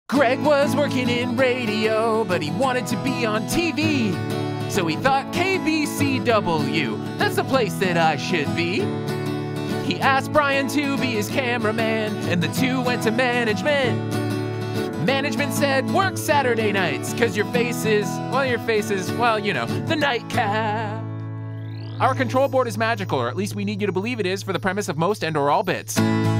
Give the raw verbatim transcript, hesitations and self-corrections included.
Greg was working in radio, but he wanted to be on T V. So he thought K B C W, that's the place that I should be. He asked Brian to be his cameraman, and the two went to management. Management said, work Saturday nights, cause your face is, well, your face is, well, you know, the NiteCap. Our control board is magical, or at least we need you to believe it is for the premise of most and or all bits.